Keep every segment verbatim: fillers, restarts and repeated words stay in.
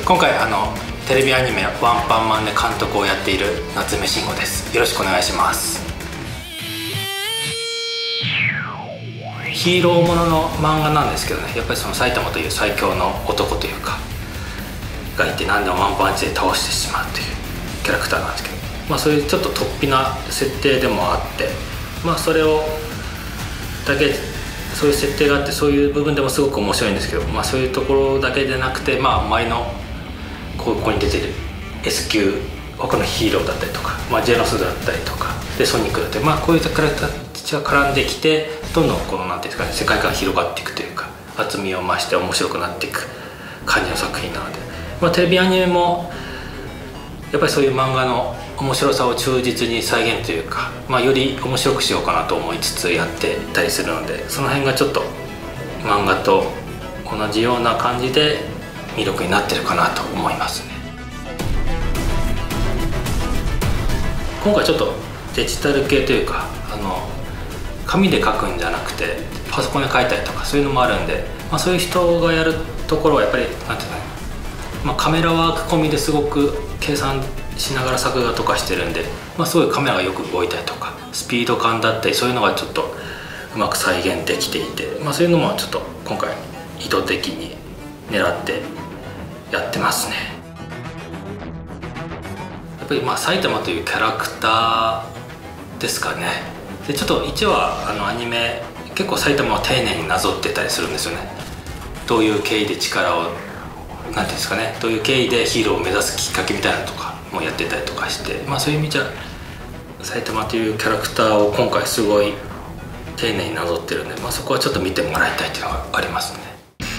今回あのテレビアニメ「ワンパンマン」で監督をやっている夏目慎吾です。よろしくお願いします。ヒーローものの漫画なんですけどね、やっぱりその埼玉という最強の男というかがいて、何でもワンパンチで倒してしまうというキャラクターなんですけど、まあそういうちょっと突飛な設定でもあって、まあそれをだけそういう設定があって、そういう部分でもすごく面白いんですけど、まあそういうところだけでなくて、まあ周りのここに出てる エス 級他のヒーローだったりとか、まあ、ジェノスだったりとかでソニックだったり、まあこういうキャラクターたちが絡んできて、どんどんこのなんていうんですかね、世界観が広がっていくというか、厚みを増して面白くなっていく感じの作品なので、まあ、テレビアニメもやっぱりそういう漫画の面白さを忠実に再現というか、まあ、より面白くしようかなと思いつつやってたりするので、その辺がちょっと漫画と同じような感じで魅力になってるかなと思いますね。今回ちょっとデジタル系というか、あの紙で書くんじゃなくてパソコンで書いたりとかそういうのもあるんで、まあ、そういう人がやるところはやっぱりなんていうかね、まあ、カメラワーク込みですごく計算しながら作画とかしてるんで、まあ、すごいカメラがよく動いたりとかスピード感だったり、そういうのがちょっとうまく再現できていて、まあ、そういうのもちょっと今回意図的に狙ってやってますね。やっぱりまあ埼玉というキャラクターですかね。でちょっといちわあのアニメ結構埼玉を丁寧になぞってたりするんですよね。どういう経緯で力をなんていうんですかね、どういう経緯でヒーローを目指すきっかけみたいなのとかもやってたりとかして、まあそういう意味じゃ埼玉というキャラクターを今回すごい丁寧になぞってるんで、まあ、そこはちょっと見てもらいたいっていうのがありますね。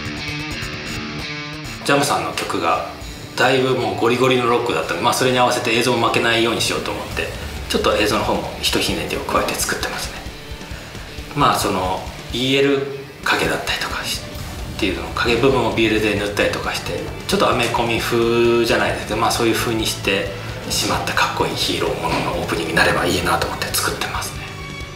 ジャムさんの曲がだいぶもうゴリゴリのロックだったので、まあ、それに合わせて映像も負けないようにしようと思ってちょっと映像の方もひとひねりを加えて作ってますね。まあその イーエル 影だったりとかっていうの影部分をビールで塗ったりとかしてちょっとアメコミ風じゃないですけど、まあそういう風にしてしまったかっこいいヒーローもののオープニングになればいいなと思って作ってますね。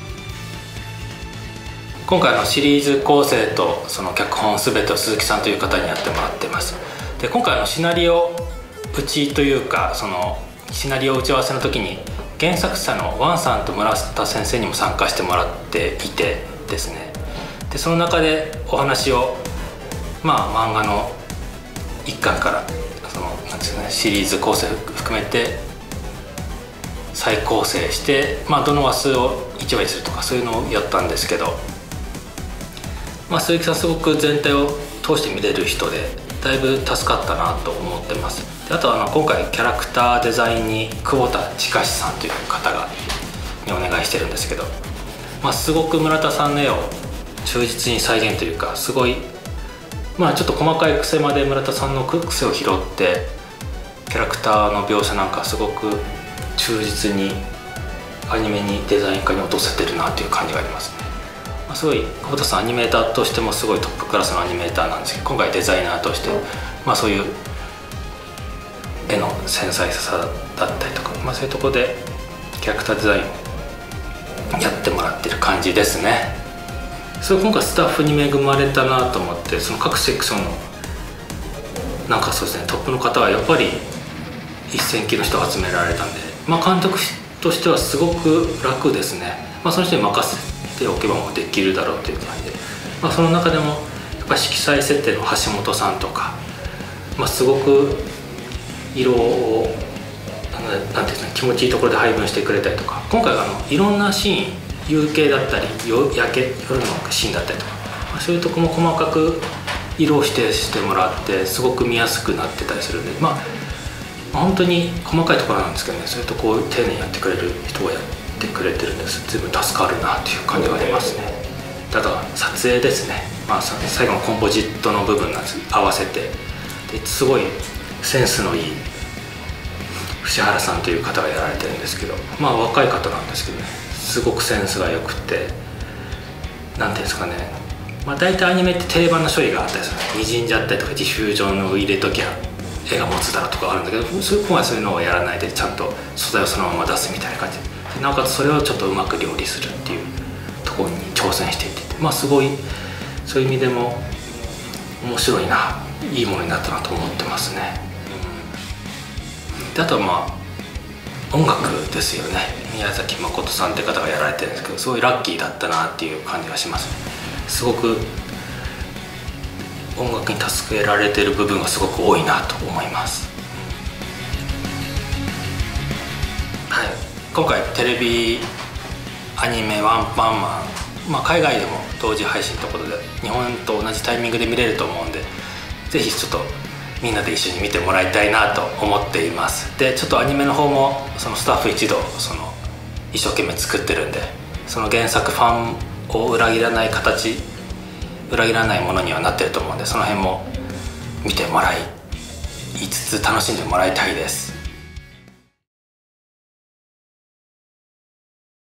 今回のシリーズ構成とその脚本全てを鈴木さんという方にやってもらってます。で今回のシナリオ打ちというか、そのシナリオ打ち合わせの時に原作者のワンさんと村田先生にも参加してもらっていてですね、でその中でお話をまあ漫画の一巻からそのなんですかね、シリーズ構成含めて再構成して、まあ、どの話数をいちわにするとかそういうのをやったんですけど、まあ、鈴木さんすごく全体を通して見れる人でだいぶ助かったなと思ってます。であとあの今回キャラクターデザインに久保田親さんという方がにお願いしてるんですけど、まあ、すごく村田さんの絵を忠実に再現というか、すごいまあちょっと細かい癖まで村田さんの癖を拾ってキャラクターの描写なんかすごく忠実にアニメにデザイン化に落とせてるなという感じがありますね。まあ、すごい久保田さんアニメーターとしてもすごいトップクラスのアニメーターなんですけど、今回デザイナーとして、まあ、そういう絵の繊細さだったりとか、まあ、そういうところでキャラクターデザインをやってもらってる感じですね。それ今回スタッフに恵まれたなと思って、その各セクションのなんかそうですね、トップの方はやっぱり一線級の人を集められたんで、まあ、監督としてはすごく楽ですね。まあ、その人に任せておけばもうできるだろうという感じで、まあ、その中でもやっぱ色彩設定の橋本さんとか、まあ、すごく色をなんていうんですか、気持ちいいところで配分してくれたりとか、今回はあのいろんなシーン夕景だったり夜焼け夜のシーンだったりとか、まあ、そういうとこも細かく色を指定してもらってすごく見やすくなってたりするんで、まあ本当に細かいところなんですけどね、そういうとこを丁寧にやってくれる人がやってくれてるんです。随分助かるなという感じがありますね。ただ撮影ですね、まあ、最後のコンポジットの部分なんです合わせてですごいセンスのいい藤原さんという方がやられてるんですけど、まあ若い方なんですけどね、すごくセンスが良くて、なんていうんですかね、まあ、大体アニメって定番の処理があったりする、にじんじゃったりとかディフュージョンを入れときゃ絵が持つだろうとかあるんだけど、今回そういうのをやらないでちゃんと素材をそのまま出すみたいな感じで、なおかつそれをちょっとうまく料理するっていうところに挑戦していて、まあすごいそういう意味でも面白いな、いいものになったなと思ってますね。 であとはまあ音楽ですよね。宮崎誠さんって方がやられてるんですけど、すごいラッキーだったなっていう感じがします。すごく音楽に助けられてる部分がすごく多いなと思います。はい、今回テレビアニメワンパンマン、まあ、海外でも同時配信ということで日本と同じタイミングで見れると思うんで、ぜひちょっとみんなで一緒に見てもらいたいなと思っています。でちょっとアニメの方もそのスタッフ一同その一生懸命作ってるんで、その原作ファンを裏切らない形裏切らないものにはなってると思うんで、その辺も見てもらいつつ楽しんでもらいたいです。